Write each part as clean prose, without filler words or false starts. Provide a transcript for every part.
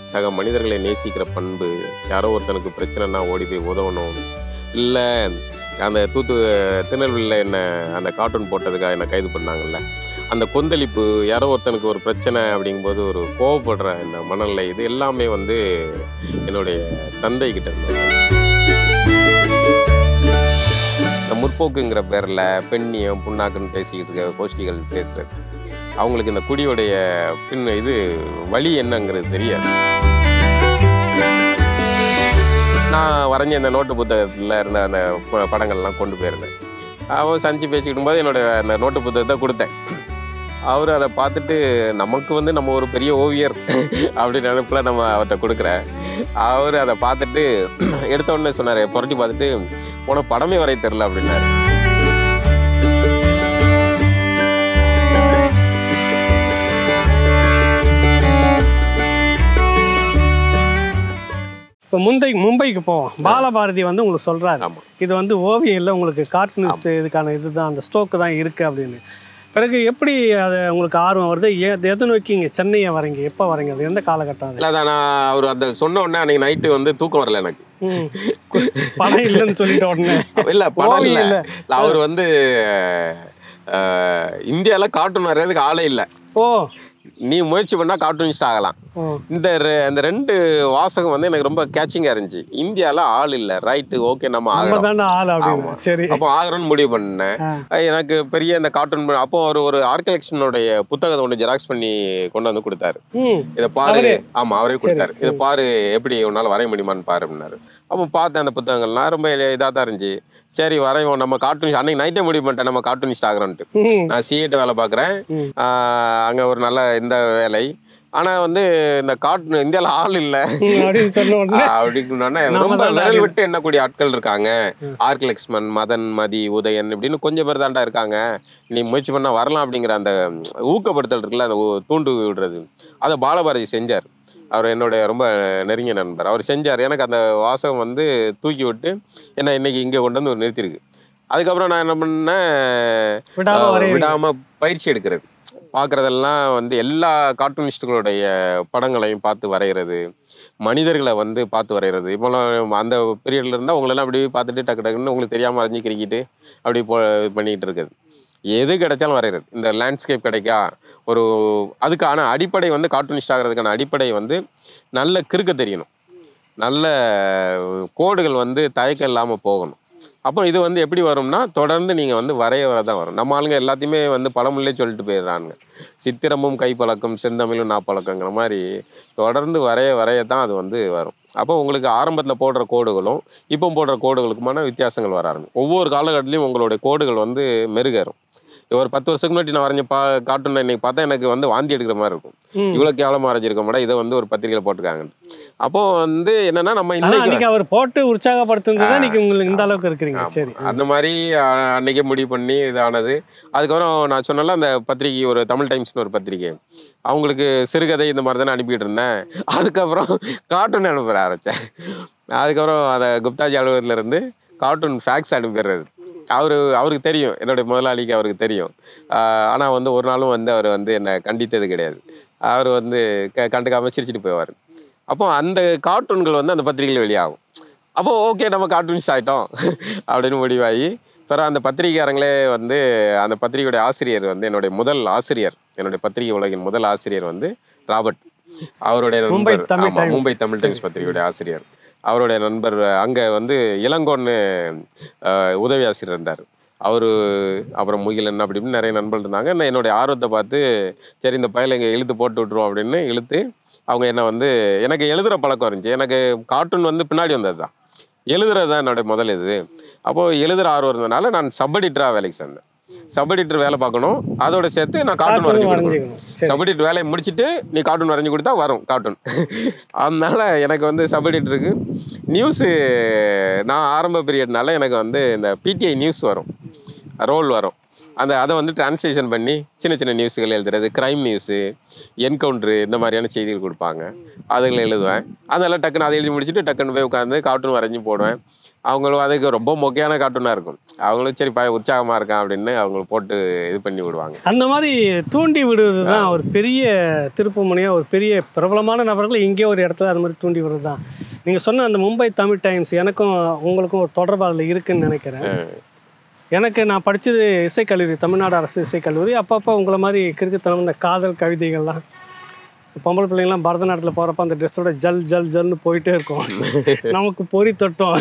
சக மனிதர்களை நேசிக்கிற பண்பு, யாரோ ஒருத்தனுக்கு பிரச்சனைனா ஓடி போய் உதவணும். இல்லை அந்த திருநெல்வேலியில் என்ன அந்த கார்ட்டூன் போட்டதுக்காக என்ன கைது பண்ணாங்கல்ல, அந்த கொந்தளிப்பு, யாரோ ஒருத்தனுக்கு ஒரு பிரச்சனை அப்படிங்கும்போது ஒரு கோவப்படுற இந்த மனநிலை, இது எல்லாமே வந்து என்னுடைய தந்தை கிட்ட இருந்தது. இந்த முற்போக்குங்கிற பேரில் பெண்ணியம் புண்ணாக்குன்னு பேசிக்கிட்டு இருக்க கோஷ்டிகள் பேசுகிறது, அவங்களுக்கு இந்த குடியோடைய இது வழி என்னங்கிறது தெரியாது. நான் வரைஞ்ச இந்த நோட்டு புத்தகத்தில் இருந்த அந்த படங்கள்லாம் கொண்டு போயிருந்தேன். அவன் சந்திச்சு பேசிக்கிட்டு போது என்னோட அந்த நோட்டு புத்தகத்தை கொடுத்தேன். அவர் அதை பார்த்துட்டு நமக்கு வந்து நம்ம ஒரு பெரிய ஓவியர் அப்படி நினைப்பில் நம்ம அவர்கிட்ட கொடுக்குறேன். அவர் அதை பார்த்துட்டு எடுத்த உடனே சொன்னார், புரட்டி பார்த்துட்டு உனக்கு படமே வரைய தெரில அப்படின்னாரு. இப்போ மும்பைக்கு போவோம். பாலபாரதி வந்து உங்களுக்கு சொல்கிறாரு, இது வந்து ஓவியம் இல்லை, உங்களுக்கு கார்ட்டூனிஸ்ட் இதுக்கான இதுதான், அந்த ஸ்டோக்கு தான் இருக்குது அப்படின்னு. பிறகு எப்படி அது உங்களுக்கு ஆர்வம் வருது? எதை நோக்கி இங்கே சென்னையை வரீங்க? எப்போ வரீங்க? அது எந்த காலகட்டம்? இல்லை அதான் நான் அவர் அந்த சொன்ன உடனே அன்றைக்கி நைட்டு வந்து தூக்கம் வரல எனக்கு. படம் இல்லைன்னு சொல்லிட்ட உடனே இல்லை படம் இல்லை, அவர் வந்து இந்தியாவில் கார்ட்டூன் வர்றதுக்கு ஆளே இல்லை, ஓ நீ முயற்சி பண்ணால் கார்ட்டூனிஸ்ட் ஆகலாம். இந்த ரெண்டு வாசகம் வந்து எனக்கு ரொம்ப கேட்சிங்காக இருந்துச்சு. இந்தியாவில் ஆள் இல்லை, ரைட்டு, ஓகே நம்ம ஆகணும். சரி, அப்போ ஆகிறோன்னு முடிவு பண்ணேன். எனக்கு பெரிய இந்த கார்ட்டூன் அப்போ ஒரு ஆர்கலெக்ஷனுடைய புத்தகத்தை ஒன்று ஜெராக்ஸ் பண்ணி கொண்டு வந்து கொடுத்தாரு. இதை பாரு, ஆமாம் அவரே கொடுத்தாரு, இதை பாரு எப்படி உன்னால் வரைய முடியுமான்னு பாரு அப்படின்னாரு. அப்போ பார்த்தேன் அந்த புத்தகங்கள்லாம் ரொம்ப இதாக தான் இருந்துச்சு. சரி வரைவோம், நம்ம கார்ட்டூனிஸ்ட் அன்னைக்கு நைட்டே முடிவு பண்ணிட்டேன் நம்ம கார்ட்டூனிஸ்ட் ஆகிறோன்ட்டு. நான் சிஏட்ட வேலை பார்க்குறேன், அங்கே ஒரு நல்ல இந்த வேலை. ஆனால் வந்து இந்த கார்ட்டூன் இந்தியாவில் ஆள் இல்லை அப்படின்னு ரொம்ப விரல் விட்டு எண்ணக்கூடிய ஆட்கள் இருக்காங்க. ஆர்க் லக்ஷ்மன், மதன், மதி, உதயன் இப்படின்னு கொஞ்சம் பேர் தாண்டா இருக்காங்க, நீ முயற்சி பண்ணால் வரலாம் அப்படிங்கிற அந்த ஊக்கப்படுத்தல் இருக்குல்ல, அந்த தூண்டு விடுறது, அதை பாலபாரதி செஞ்சார். அவர் என்னுடைய ரொம்ப நெருங்கிய நண்பர், அவர் செஞ்சார். எனக்கு அந்த வாசகம் வந்து தூக்கி விட்டு என்ன இன்னைக்கு இங்கே கொண்டு வந்து ஒரு நிறுத்திருக்கு. அதுக்கப்புறம் நான் என்ன பண்ணேன், விடாமல் பயிற்சி எடுக்கிறது, பார்க்குறதெல்லாம் வந்து எல்லா கார்ட்டூனிஸ்ட்டுகளுடைய படங்களையும் பார்த்து வரைகிறது, மனிதர்களை வந்து பார்த்து வரைகிறது. இப்போலாம் அந்த பீரியடில் இருந்தால் உங்களெல்லாம் அப்படி பார்த்துட்டு டக்கு டக்குன்னு உங்களுக்கு தெரியாமல் வரைஞ்சி கிரிக்கிட்டு அப்படி பண்ணிக்கிட்டு இருக்குது. எது கிடைச்சாலும் வரைகிறது. இந்த லேண்ட்ஸ்கேப் கிடைக்கா ஒரு அதுக்கான அடிப்படை வந்து கார்ட்டூனிஸ்ட் ஆகிறதுக்கான அடிப்படை வந்து நல்ல கிறுக்க தெரியணும், நல்ல கோடுகள் வந்து தயக்கம் இல்லாமல் போகணும். அப்போ இது வந்து எப்படி வரும்னா தொடர்ந்து நீங்கள் வந்து வரைய தான் வரும். நம்ம ஆளுங்க எல்லாத்தையுமே வந்து பழமொழியே சொல்லிட்டு போயிடுறாங்க, சித்திரமும் கைப்பழக்கம் செந்தமிழும் நாப்பழக்கங்கிற மாதிரி தொடர்ந்து வரைய தான் அது வந்து வரும். அப்போ உங்களுக்கு ஆரம்பத்தில் போடுற கோடுகளும் இப்போ போடுற கோடுகளுக்குமான வித்தியாசங்கள் வர ஆரம்பிக்கும். ஒவ்வொரு காலகட்டத்திலையும் உங்களுடைய கோடுகள் வந்து மெருகேறும். ஒரு 10 வருஷத்துக்கு முன்னாடி நான் வரைஞ்ச கார்ட்டூன் இன்னைக்கு பார்த்தா எனக்கு வந்து வாந்தி எடுக்கிற மாதிரி இருக்கும், இவ்வளோ கேவலமாக வரைஞ்சிருக்க மாட்டா, இதை வந்து ஒரு பத்திரிகையில் போட்டிருக்காங்க. அப்போ வந்து என்னன்னா நம்ம இன்னைக்கு அவர் போட்டு உற்சாகப்படுத்துனது இன்னைக்கு உங்களுக்கு இந்த அளவுக்கு இருக்கிறீங்க. சரி, அந்த மாதிரி அன்னைக்கே முடிவு பண்ணி இதானது. அதுக்கப்புறம் நான் சொன்னால அந்த பத்திரிகை, ஒரு தமிழ் டைம்ஸ்னு ஒரு பத்திரிகை, அவங்களுக்கு சிறுகதை இந்த மாதிரி தானே அனுப்பிட்டு இருந்தேன். அதுக்கப்புறம் கார்ட்டூன் அனுப்புற ஆரம்பித்தேன். அதுக்கப்புறம் அதை குப்தாஜி அலுவலகத்தில் இருந்து கார்ட்டூன் ஃபேக்ஸ் அனுப்பிடுறது. அவருக்கு தெரியும், என்னுடைய முதலாளிக்கு அவருக்கு தெரியும். ஆனால் வந்து ஒரு நாளும் வந்து அவர் வந்து என்னை கண்டித்தது கிடையாது. அவர் வந்து கண்டுக்காமல் சிரிச்சிட்டு போவார். அப்போ அந்த கார்ட்டூன்கள் வந்து அந்த பத்திரிகையில் வெளியாகும். அப்போ ஓகே நம்ம கார்ட்டூனிஸ்ட் ஆகிட்டோம் அப்படின்னு முடிவாகி பிறகு அந்த பத்திரிகைக்காரங்களே வந்து அந்த பத்திரிகையுடைய ஆசிரியர் வந்து என்னுடைய முதல் ஆசிரியர், என்னுடைய பத்திரிகை உலகின் முதல் ஆசிரியர் வந்து ராபர்ட், அவருடைய நண்பர். ஆமாம், மும்பை தமிழ் டைம்ஸ் பத்திரிகையுடைய ஆசிரியர், அவருடைய நண்பர். அங்கே வந்து இளங்கோன்னு உதவி ஆசிரியர் இருந்தார் அவர், அப்புறம் முகிலன் அப்படி இப்படின்னு நிறைய நண்பர்கள் இருந்தாங்க. என்னுடைய ஆர்வத்தை பார்த்து சரி இந்த பையில இங்கே இழுத்து போட்டு விட்ருவோம் அப்படின்னு இழுத்து அவங்க என்னை வந்து, எனக்கு எழுதுகிற பழக்கம் இருந்துச்சு. எனக்கு கார்ட்டூன் வந்து பின்னாடி வந்தது தான், எழுதுறது தான் என்னுடைய முதல் இது. அப்போது எழுதுகிற ஆர்வம் இருந்ததுனால நான் சப் எடிட்டராக வேலைக்கு சேர்ந்தேன். சப் எடிட்டர் வேலை பார்க்கணும், அதோட சேர்த்து நான் கார்ட்டூன் வரைஞ்சி கொடுக்கணும். சப் எடிட்டர் வேலையை முடிச்சுட்டு நீ கார்ட்டூன் வரைஞ்சி கொடுத்தா வரும் கார்ட்டூன். அதனால எனக்கு வந்து சப் எடிட்டருக்கு நியூஸு, நான் ஆரம்ப பீரியட்னால எனக்கு வந்து இந்த பிடிஐ நியூஸ் வரும், ரோல் வரும். அதை வந்து டிரான்ஸ்லேஷன் பண்ணி சின்ன சின்ன நியூஸுகள் எழுதுறது, கிரைம் நியூஸு, என்கவுண்ட்ரு இந்த மாதிரியான செய்திகள் கொடுப்பாங்க. அதுகளை எழுதுவேன். அதெல்லாம் டக்குன்னு அதை எழுதி முடிச்சுட்டு டக்குன்னு போய் உட்காந்து கார்ட்டூன் வரைஞ்சி போடுவேன். அவங்களும் அதுக்கு ரொம்ப மொக்கையான கார்ட்டூனாக இருக்கும். அவங்களும் சரி உற்சாகமாக இருக்கான் அப்படின்னு அவங்க போட்டு இது பண்ணி விடுவாங்க. அந்த மாதிரி தூண்டி விடுவது தான் ஒரு பெரிய திருப்பு முனையாக, ஒரு பெரிய பிரபலமான நபர்கள் எங்கேயோ ஒரு இடத்துல அது மாதிரி தூண்டி விடுறது தான். நீங்கள் சொன்ன அந்த மும்பை தமிழ் டைம்ஸ் எனக்கும் உங்களுக்கும் ஒரு தொடர்பு அதில் இருக்குதுன்னு நினைக்கிறேன். எனக்கு நான் படித்தது இசைக்கல்லூரி, தமிழ்நாடு அரசு இசைக்கல்லூரி. அப்பப்போ உங்களை மாதிரி கிறுக்குத்தனம் இந்த காதல் கவிதைகள்லாம், பொம்பளை பிள்ளைங்கள்லாம் பரதநாட்டில் போகிறப்ப அந்த ட்ரெஸ்ஸோட ஜல் ஜல் ஜல்னு போயிட்டே இருக்கும். நமக்கு பொறி தொட்டோம்,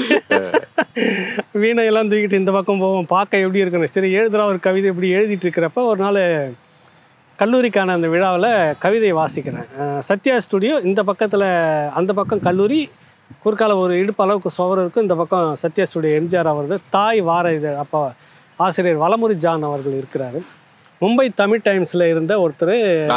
வீணையெல்லாம் தூக்கிட்டு இந்த பக்கம் போவோம், பார்க்க எப்படி இருக்குன்னு. சரி எழுதுகிற ஒரு கவிதை இப்படி எழுதிட்டு இருக்கிறப்ப ஒரு நாள் கல்லூரிக்கான அந்த விழாவில் கவிதை வாசிக்கிறேன். சத்யா ஸ்டுடியோ இந்த பக்கத்தில், அந்த பக்கம் கல்லூரி, குறுக்கால ஒரு இடுப்பு அளவுக்கு சுவர் இருக்கும். இந்த பக்கம் சத்யா ஸ்டுடியோ எம்ஜிஆர் அவர்கள் தாய் வார இதழ் அப்போ ஆசிரியர் வலமுரி ஜான் அவர்கள் இருக்கிறாரு. மும்பை தமிழ் டைம்ஸில் இருந்த ஒருத்தர்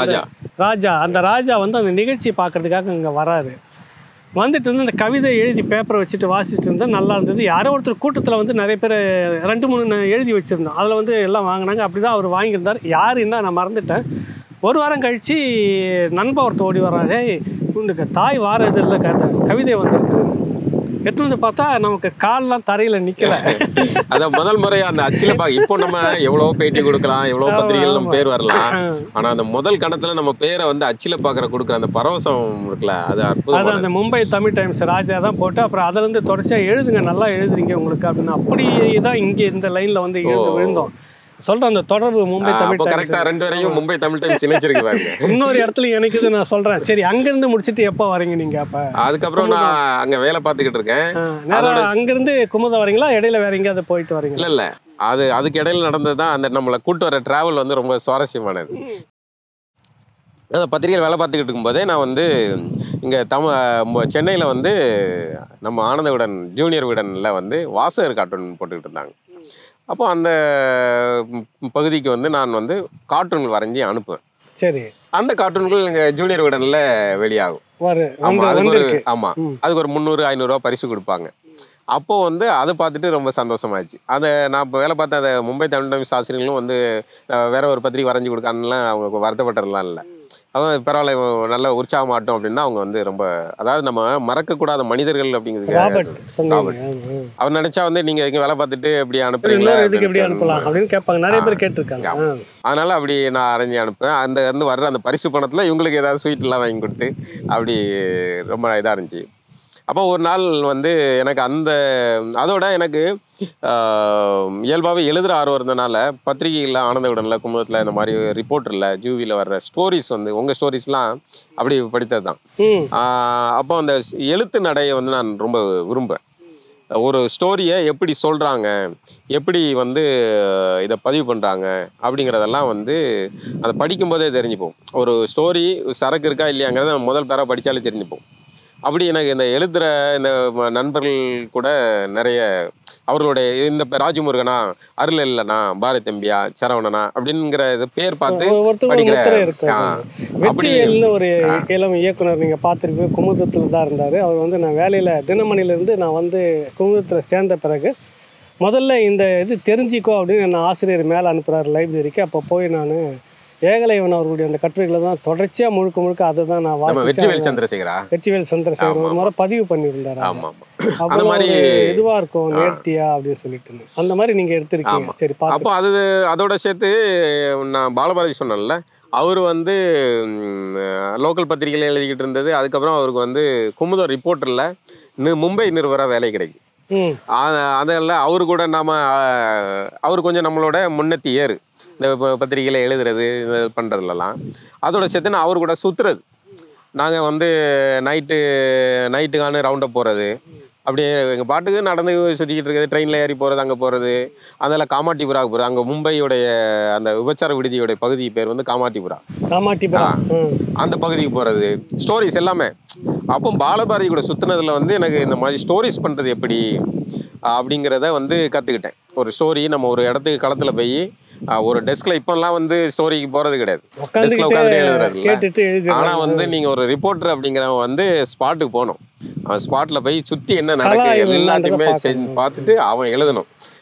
ராஜா. அந்த ராஜா வந்து அந்த நிகழ்ச்சி பார்க்குறதுக்காக இங்கே வராரு. வந்துட்டு வந்து அந்த கவிதை எழுதி பேப்பரை வச்சுட்டு வாசிச்சுட்டு இருந்தால் நல்லா இருந்தது. யாரோ ஒருத்தர் கூட்டத்தில் வந்து நிறைய பேர் 2-3 எழுதி வச்சுருந்தோம். அதில் வந்து எல்லாம் வாங்கினாங்க. அப்படி தான் அவர் வாங்கியிருந்தார். யாருன்னா நான் மறந்துட்டேன். ஒரு வாரம் கழித்து நண்பா ஒருத்தர் ஓடி வர்றாரு, உனக்கு தாய் வார இதில் கவிதை வந்துருக்குது. எடுத்து வந்து பார்த்தா நமக்கு கால்லாம் தரையில் நிற்கல. அதான் முதல் முறையா அந்த அச்சில இப்போ நம்ம எவ்வளோ பேட்டி கொடுக்கலாம், எவ்வளோ பத்திரிகைகள் நம்ம பேர் வரலாம். ஆனால் அந்த முதல் கணத்துல நம்ம பேரை வந்து அச்சில கொடுக்குற அந்த பரவசம் இருக்குல்ல, அது அற்புதம். அந்த மும்பை தமிழ் டைம்ஸ் ராஜா தான் போட்டு அப்புறம் அதிலிருந்து தொடர்ச்சியாக எழுதுங்க, நல்லா எழுதுறீங்க உங்களுக்கு அப்படின்னு. அப்படியே தான் இங்கே இந்த லைனில் வந்து விழுந்தோம். சொல்றேன் அந்த தொடர்பு மும்பை தமிழ் டைம்ஸ் கரெக்டா 2 வரையும் மும்பை தமிழ் டைம்ஸ் இணைச்சிருக்கு பாருங்க. இன்னொரு இடத்துல எனக்கு இது நான் சொல்றேன். சரி, அங்கிருந்து முடிச்சிட்டு எப்போ வரீங்க நீங்க? அப்ப அதுக்கப்புறம் நான் அங்க வேலை பார்த்துக்கிட்டு இருக்கேன். அங்கிருந்து குமுதம் வரீங்களா, இடையில வேற எங்கேயாவது போயிட்டு வரீங்களா? இல்ல அதுக்கு இடையில நடந்ததுதான் அந்த நம்மளை கூட்டு வர டிராவல் வந்து ரொம்ப சுவாரஸ்யமானது. அந்த பத்திரிகையில் வேலை பார்த்துக்கிட்டு இருக்கும்போதே நான் வந்து இங்கே சென்னையில் வந்து நம்ம ஆனந்த விகடன் ஜூனியர் விகடனில் வந்து வாசகர் கார்ட்டூன் போட்டுக்கிட்டு இருந்தாங்க. அப்போ அந்த பகுதிக்கு வந்து நான் வந்து கார்ட்டூன்கள் வரைஞ்சி அனுப்புவேன். சரி. அந்த கார்ட்டூன்கள் எங்கள் ஜூனியர் விகடனில் வெளியாகும். ஆமாம், அதுக்கு ஒரு 300-500 ரூபா பரிசு கொடுப்பாங்க. அப்போது வந்து அதை பார்த்துட்டு ரொம்ப சந்தோஷமாயிடுச்சு. அதை நான் இப்போ வேலை பார்த்த அந்த மும்பை தமிழ் டைம்ஸ் ஆசிரியர்களும் வந்து வேற ஒரு பத்திரிகை வரைஞ்சி கொடுக்கான்லாம் அவங்க வருத்தப்பட்டதெல்லாம் இல்லை. அவங்க பரவாயில்ல, நல்ல உற்சாகமாட்டோம் அப்படின்னா அவங்க வந்து ரொம்ப, அதாவது நம்ம மறக்கக்கூடாத மனிதர்கள் அப்படிங்கிறது. அவர் நினைச்சா வந்து நீங்க இங்க வேலை பார்த்துட்டு அப்படி அனுப்புறீங்களா அப்படின்னு கேட்பாங்க, நிறைய பேர் கேட்டிருக்காங்க. அதனால அப்படி நான் அரைஞ்சி அனுப்புவேன். அந்த இருந்து வர்ற அந்த பரிசு பணத்துல இவங்களுக்கு ஏதாவது ஸ்வீட் எல்லாம் வாங்கி கொடுத்து அப்படி ரொம்ப இதா இருந்துச்சு. அப்போ ஒரு நாள் வந்து எனக்கு அதோட எனக்கு இயல்பாகவே எழுதுகிற ஆர்வம் இருந்தனால பத்திரிகையில் ஆனந்த விகடனில், குமுதத்தில், இந்த மாதிரி ரிப்போர்ட்டரில், ஜூவியில் வர்ற ஸ்டோரிஸ் வந்து உங்கள் ஸ்டோரிஸ்லாம் அப்படி படித்தது தான். அப்போ அந்த எழுத்து நடையை வந்து நான் ரொம்ப விரும்புவேன். ஒரு ஸ்டோரியை எப்படி சொல்கிறாங்க, எப்படி வந்து இதை பதிவு பண்ணுறாங்க அப்படிங்கிறதெல்லாம் வந்து அதை படிக்கும்போதே தெரிஞ்சுப்போம். ஒரு ஸ்டோரி சரக்கு இருக்கா இல்லையாங்கிறத முதல் பேராக படித்தாலே தெரிஞ்சுப்போம். அப்படி எனக்கு இந்த எழுதுகிற இந்த நண்பர்கள் கூட நிறைய அவர்களுடைய இந்த ராஜமுருகனா, அருள் இல்லைனா, பாரதி தம்பியா, சரவணனா அப்படிங்கிற பேர் பார்த்து அப்படி ஒரு இளம் இயக்குனர் நீங்கள் பார்த்துருப்பீங்க. குமுதத்தில் தான் இருந்தார் அவர். வந்து நான் வேலையில் தினமணிலேருந்து நான் வந்து குமுதத்தில் சேர்ந்த பிறகு முதல்ல இந்த இது தெரிஞ்சிக்கோ அப்படின்னு என்ன ஆசிரியர் மேலே அனுப்புகிறார் லைப்ரரிக்கு. அப்போ போய் நான் ஏகலைவன் அவர்களுடைய அந்த கட்டுரைகளை தான் தொடர்ச்சியாக முழுக்க அதை தான் நான் வெற்றிவேல் சந்திரசேகர் ஒரு முறை பதிவு பண்ணியிருந்தார். அப்போ இதுவாக இருக்கும் நேர்த்தியா அப்படின்னு சொல்லிட்டு அந்த மாதிரி நீங்கள் எடுத்திருக்கீங்க. சரி, அப்போ அதோட சேர்த்து நான் பாலபாரதி சொன்னேன்ல, அவர் வந்து லோக்கல் பத்திரிகையில் எழுதிக்கிட்டு இருந்தது. அதுக்கப்புறம் அவருக்கு வந்து குமுதம் ரிப்போர்ட்டரில் மும்பை நிறுவனம் வேலை கிடைக்கும். அதெல்லாம் அவரு கூட அவர் கொஞ்சம் நம்மளோட முன்னத்தி ஏறு இந்த பத்திரிகையில் எழுதுறது பண்ணுறதுலலாம். அதோட சேர்த்து நான் அவர் கூட சுற்றுறது. நாங்கள் வந்து நைட்டுக்கான ரவுண்டப் போகிறது, அப்படியே எங்கள் பாட்டுக்கு நடந்து சுற்றிக்கிட்டு இருக்குது. ட்ரெயினில் ஏறி போகிறது, அங்கே போகிறது. அதெல்லாம் காமாட்டிபுராவுக்கு போகிறது. அங்கே மும்பையுடைய அந்த விபச்சார விடுதியோடைய பகுதி பேர் வந்து காமாட்டிபுரா. அந்த பகுதிக்கு போகிறது, ஸ்டோரிஸ் எல்லாமே. அப்போ பாலபாரதி கூட சுற்றுனதில் வந்து எனக்கு இந்த மாதிரி ஸ்டோரிஸ் பண்ணுறது எப்படி அப்படிங்கிறத வந்து கற்றுக்கிட்டேன். ஒரு ஸ்டோரி நம்ம ஒரு இடத்துக்கு களத்தில் போய் ஒரு டெஸ்க்ல இப்பெல்லாம் வந்து ஸ்டோரிக்கு போறது கிடையாது, டெஸ்க்ல உட்காந்து எழுதுறது இல்லை. ஆனா வந்து நீங்க ஒரு ரிப்போர்ட்டர் அப்படிங்கிறவங்க வந்து ஸ்பாட்டுக்கு போகணும். அவன் ஸ்பாட்ல போய் சுத்தி என்ன நடக்குது எல்லாத்தையுமே பார்த்துட்டு அவன் எழுதணும்.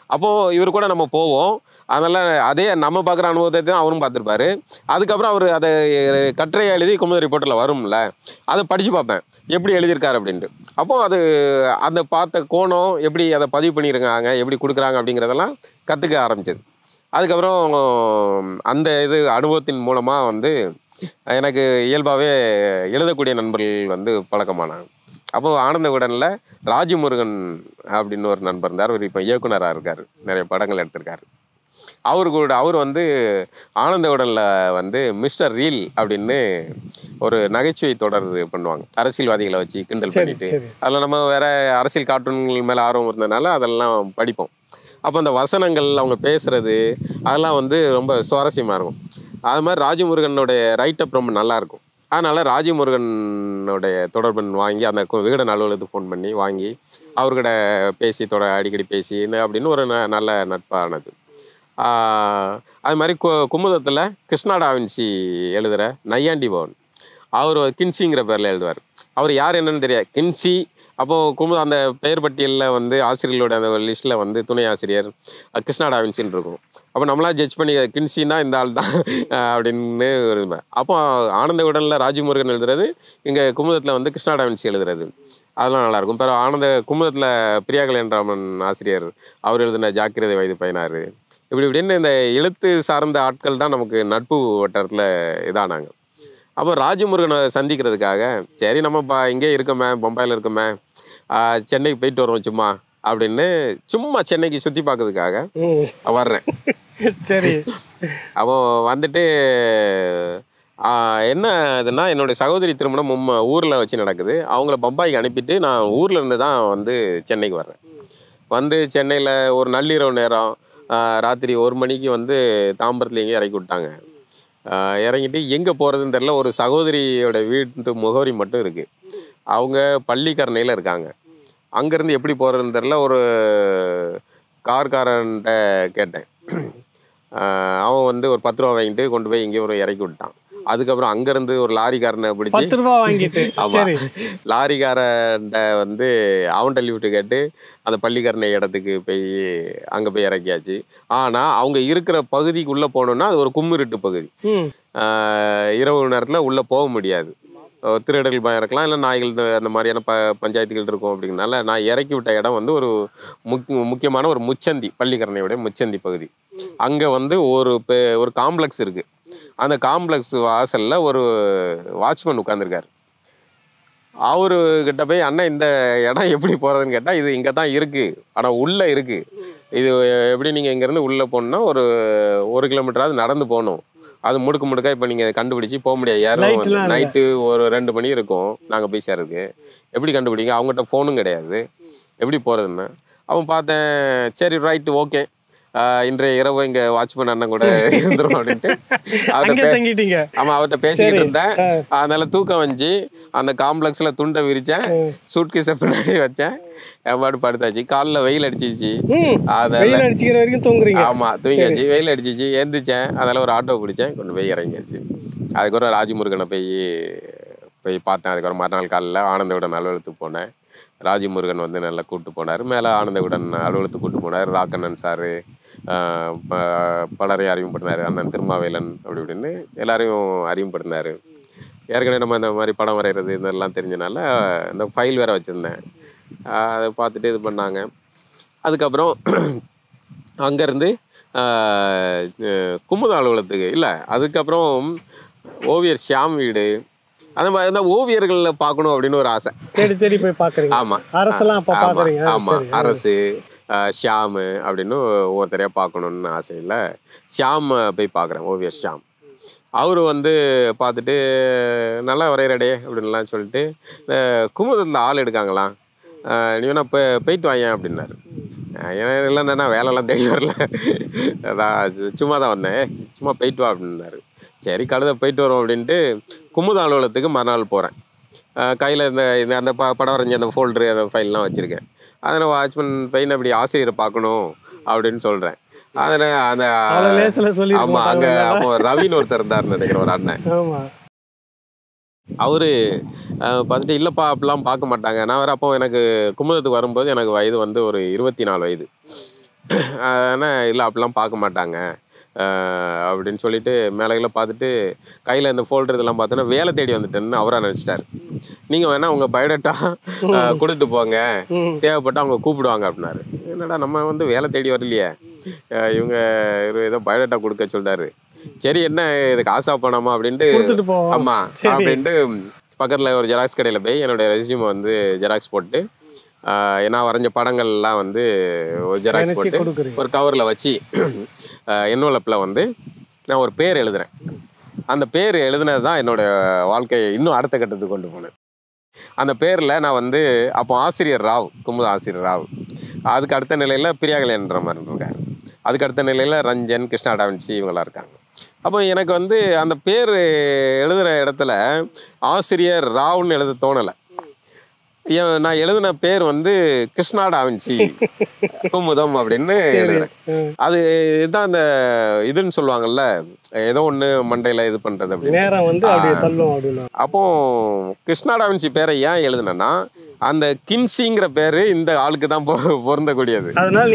அப்போது இவர் கூட நம்ம போவோம். அதனால் அதே நம்ம பார்க்குற அனுபவத்தை தான் அவரும் பார்த்துருப்பாரு. அதுக்கப்புறம் அவர் அதை கட்டுரையாக எழுதி குமுத ரிப்போர்ட்டரில் வரும்ல, அதை படித்து பார்ப்பேன் எப்படி எழுதியிருக்காரு அப்படின்ட்டு. அப்போது அது அந்த பார்த்த கோணம் எப்படி அதை பதிவு பண்ணியிருக்காங்க, எப்படி கொடுக்குறாங்க அப்படிங்கிறதெல்லாம் கற்றுக்க ஆரம்பிச்சது. அதுக்கப்புறம் அந்த அனுபவத்தின் மூலமாக வந்து எனக்கு இயல்பாகவே எழுதக்கூடிய நண்பர்கள் வந்து பழக்கமானாங்க. அப்போது ஆனந்த விகடனில் ராஜமுருகன் அப்படின்னு ஒரு நண்பர் இருந்தார். அவர் இப்போ இயக்குனராக இருக்கார், நிறைய படங்கள் எடுத்திருக்காரு. அவர் வந்து ஆனந்த விகடனில் வந்து மிஸ்டர் ரீல் அப்படின்னு ஒரு நகைச்சுவை தொடர் பண்ணுவாங்க, அரசியல்வாதிகளை வச்சு கிண்டல் பண்ணிட்டு. அதில் நம்ம வேற அரசியல் கார்ட்டூன்கள் மேலே ஆர்வம் இருந்ததுனால அதெல்லாம் படிப்போம். அப்போ அந்த வசனங்கள் அவங்க பேசுறது அதெல்லாம் வந்து ரொம்ப சுவாரஸ்யமாக இருக்கும். அது மாதிரி ராஜமுருகனுடைய ரைட்டப் ரொம்ப நல்லாயிருக்கும். அதனால் ராஜமுருகனுடைய தொடர்பன் வாங்கி அந்த விகடன் அலுவலகத்துக்கு ஃபோன் பண்ணி வாங்கி அவர்கிட்ட பேசி அடிக்கடி பேசி அப்படின்னு ஒரு நல்ல நட்பானது. அது மாதிரி குமுதத்தில் கிருஷ்ணா டா வின்சி எழுதுகிற நையாண்டி பவன், அவர் கின்சிங்கிற பேரில் எழுதுவார். அவர் யார் என்னன்னு தெரியாது, கின்சி. அப்போது அந்த பெயர் பட்டியலில் வந்து ஆசிரியர்களோட அந்த லிஸ்ட்டில் வந்து துணை ஆசிரியர் கிருஷ்ணா டா வின்சின்னு இருக்கும். அப்போ நம்மளாம் ஜட்ஜ் பண்ணி கின்சின்னா இந்த ஆள் தான் அப்படின்னு இருப்பேன். அப்போ ஆனந்த விகடனில் ராஜமுருகன் எழுதுறது, இங்கே குமுதத்தில் வந்து கிருஷ்ணா டா வின்சி எழுதுறது, அதெல்லாம் நல்லாயிருக்கும். பிறகு குமுதத்தில் பிரியா கல்யாணராமன் ஆசிரியர், அவர் எழுதின ஜாக்கிரதை வயது பயனாரு, இப்படின்னு இந்த எழுத்து சார்ந்த ஆட்கள் தான் நமக்கு நட்பு வட்டாரத்தில் இதானாங்க. அப்போ ராஜமுருகனை சந்திக்கிறதுக்காக சரி நம்ம இங்கே இருக்கோமே, பம்பாயில் இருக்கோமே, சென்னைக்கு போயிட்டு வருவோம் சும்மா அப்படின்னு சும்மா சென்னைக்கு சுற்றி பார்க்கறதுக்காக வர்றேன். சரி. அப்போ வந்துட்டு என்ன இதுன்னா, என்னுடைய சகோதரி திருமணம் ஊரில் வச்சு நடக்குது. அவங்கள பம்பாய்க்கு அனுப்பிட்டு நான் ஊரில் இருந்து தான் வந்து சென்னைக்கு வர்றேன். வந்து சென்னையில் ஒரு நள்ளிரவு நேரம் ராத்திரி 1 மணிக்கு வந்து தாம்பரத்தில் எங்கேயும் இறக்கி விட்டாங்க. இறங்கிட்டு எங்கே போகிறதுன்னு தெரில. ஒரு சகோதரியோட வீட்டு முகவரி மட்டும் இருக்குது. அவங்க பள்ளிக்கரணையில் இருக்காங்க. அங்கேருந்து எப்படி போகிறதுன்னு தெரில. ஒரு கார்காரன்ட்ட கேட்டேன். அவன் வந்து ஒரு 10 ரூபா வாங்கிட்டு கொண்டு போய் எங்கேயோ ஒரு இறக்கி விட்டான். அதுக்கப்புறம் அங்கேருந்து ஒரு லாரிக்காரனை பிடிச்சி 10 ரூபா வாங்கிட்டு ஆமாம், லாரிக்காரன்ட்ட வந்து அவன்கிட்ட லிஃப்ட்டு கேட்டு அந்த பள்ளிக்கரணை இடத்துக்கு போய் அங்கே போய் இறக்கியாச்சு. ஆனால் அவங்க இருக்கிற பகுதிக்குள்ளே போகணுன்னா அது ஒரு கும்மிருட்டு பகுதி. இரவு நேரத்தில் உள்ளே போக முடியாது. திருடர்கள் பயம் இருக்கலாம், இல்லை நாய்கள் அந்த மாதிரியான பஞ்சாயத்துகள் இருக்கும். அப்படிங்கிறனால நான் இறக்கி விட்ட இடம் வந்து ஒரு முக்கியமான ஒரு முச்சந்தி, பள்ளிக்கரணையோடைய முச்சந்தி பகுதி. அங்கே வந்து ஒரு காம்ப்ளெக்ஸ் இருக்குது. அந்த காம்ப்ளெக்ஸ் வாசலில் ஒரு வாட்ச்மேன் உட்காந்துருக்காரு. அவருக்கிட்ட போய் அண்ணன் இந்த இடம் எப்படி போகிறதுன்னு கேட்டால், இது இங்கே தான் இருக்குது, ஆனால் உள்ளே இருக்குது. இது எப்படி நீங்கள் இங்கேருந்து உள்ளே போகணுன்னா ஒரு 1 கிலோமீட்டராவது நடந்து போகணும். அது முடுக்கா இப்போ நீங்கள் கண்டுபிடிச்சி போக முடியாது. யாரும் நைட்டு ஒரு 2 மணி இருக்கும் நாங்கள் போய் சேர்றதுக்கு. எப்படி கண்டுபிடிங்க? அவங்ககிட்ட ஃபோனும் கிடையாது, எப்படி போகிறதுன்னு. அவன் பார்த்தேன், சரி ரைட்டு ஓகே, இன்றைய இரவு இங்கே வாட்ச்மேன் அண்ணன் கூட இருந்துரும் அப்படின்ட்டு அவர்கிட்ட பேசிக்கிட்டு இருந்தேன். அதனால தூக்கம் வந்துச்சு. அந்த காம்ப்ளெக்ஸில் துண்டை விரித்தேன், சூட்கேஸை பின்னாடி வச்சேன், எவ்வாடு படுத்தாச்சு. காலில் வெயில் அடிச்சிச்சு. ஆமாம், தூங்கியாச்சு. வெயில் அடிச்சிச்சு, எழுந்திரிச்சேன். அதனால் ஒரு ஆட்டோ பிடிச்சேன், கொண்டு போய் இறங்கியாச்சு. அதுக்கப்புறம் ராஜமுருகனை போய் பார்த்தேன். அதுக்கப்புறம் மறுநாள் காலையில் ஆனந்த விகடன் அலுவலகத்துக்கு போனேன். ராஜமுருகன் வந்து நல்லா கூப்பிட்டு போனார். மேலே ஆனந்த விகடன் அலுவலகத்துக்கு கூப்பிட்டு போனார். ராக்கண்ணன் சாரு பலரையும் அறிமுகப்படுத்தினார். அண்ணன் திருமாவேலன் அப்படி இப்படின்னு எல்லாரையும் அறிமுகப்படுத்தினார். ஏற்கனவே நம்ம இந்த மாதிரி படம் வரைகிறது இதெல்லாம் தெரிஞ்சனால இந்த ஃபைல் வேறு வச்சுருந்தேன். அதை பார்த்துட்டு இது பண்ணாங்க. அதுக்கப்புறம் அங்கேருந்து குமுத அலுவலகத்துக்கு இல்லை, அதுக்கப்புறம் ஓவியர் ஷியாம் வீடு, அந்த மாதிரி தான் ஓவியர்களில் பார்க்கணும் அப்படின்னு ஒரு ஆசை. தேடி போய் பார்க்குறீங்க. ஆமாம், ஆமாம், அரசு, ஷியாமு அப்படின்னு ஒவ்வொருத்தரையாக பார்க்கணுன்னு ஆசையில் ஷியாம் போய் பார்க்குறேன். ஓவியர் ஷியாம் அவர் வந்து பார்த்துட்டு நல்லா வரைகிறடே அப்படின்லாம் சொல்லிட்டு, குமுதத்தில் ஆள் எடுக்காங்களாம், நீ வேணா போயிட்டு வாங்க அப்படின்னாரு. இல்லைண்ணா வேலைலாம் தேடி வரல, அதான் சும்மா தான் வந்தேன், சும்மா போயிட்டு வா அப்படின்னாரு. சரி கழுத போயிட்டு வரோம் அப்படின்ட்டு குமுத அலுவலகத்துக்கு மறுநாள் போகிறேன். கையில் இந்த அந்த படம் வரைஞ்சி அந்த ஃபோல்டரு அந்த ஃபைல்லாம் வச்சுருக்கேன். அதில் வாட்ச்மேன் பையன் அப்படி ஆசிரியரை பார்க்கணும் அப்படின்னு சொல்கிறேன். அதில் அந்த ஆமாம், அங்கே அப்போ ரவின்னு ஒருத்தர் இருந்தார்னு நினைக்கிறேன், ஒரு அண்ணன். அவர் பார்த்துட்டு இல்லைப்பா அப்படிலாம் பார்க்க மாட்டாங்க. நான் வேறு அப்போ எனக்கு குமுதத்துக்கு வரும்போது எனக்கு வயது வந்து ஒரு 24 வயது. ஆனால் இல்லை அப்படிலாம் பார்க்க மாட்டாங்க அப்படின்னு சொல்லிட்டு மேலே பார்த்துட்டு கையில் இந்த ஃபோல்டர் இதெல்லாம் பார்த்தோன்னா வேலை தேடி வந்துட்டேன்னு அவராக நினச்சிட்டாரு. நீங்கள் வேணால் உங்கள் பயோடேட்டா கொடுத்துட்டு போங்க, தேவைப்பட்டால் அவங்க கூப்பிடுவாங்க அப்படின்னாரு. என்னடா நம்ம வந்து வேலை தேடி வரலையே, இவங்க ஏதோ பயோடேட்டா கொடுக்க சொல்லிட்டாரு. சரி என்ன இது காசா பணமா அப்படின்ட்டு, ஆமாம் அப்படின்ட்டு பக்கத்தில் ஒரு ஜெராக்ஸ் கடையில் போய் என்னுடைய ரெஸ்யூமை வந்து ஜெராக்ஸ் போட்டு நான் வரைஞ்ச படங்கள்லாம் வந்து ஒரு ஜெராக்ஸ் போட்டு ஒரு கவரில் வச்சு என்வலப்பில் வந்து நான் ஒரு பேர் எழுதுறேன். அந்த பேர் எழுதுனது தான் என்னோடய வாழ்க்கையை இன்னும் அடுத்த கட்டத்துக்கு கொண்டு போனேன். அந்த பேரில் நான் வந்து அப்போ ஆசிரியர் ராவ், குமுத ஆசிரியர் ராவ், அதுக்கு அடுத்த நிலையில் பிரியாகலேன்ற மாதிரி இருக்கார், அதுக்கு அடுத்த நிலையில் ரஞ்சன், கிருஷ்ணா டாவின்சி இவங்களாம் இருக்காங்க. அப்போ எனக்கு வந்து அந்த பேர் எழுதுகிற இடத்துல ஆசிரியர் ராவ்னு எழுத தோணலை. நான் எழுதின பேர் வந்து கிருஷ்ணா டாவின்சி குமுதம் அப்படின்னு எழுதுறேன். அது இதுதான் அந்த இதுன்னு சொல்லுவாங்கல்ல, ஏதோ ஒன்று மண்டையில் இது பண்ணுறது அப்படின்னு. அப்போ கிருஷ்ணா டாவின்சி பேரை ஏன் எழுதுனேன்னா, அந்த கின்சிங்கிற பேரு இந்த ஆளுக்கு தான் பொருந்தக்கூடியது.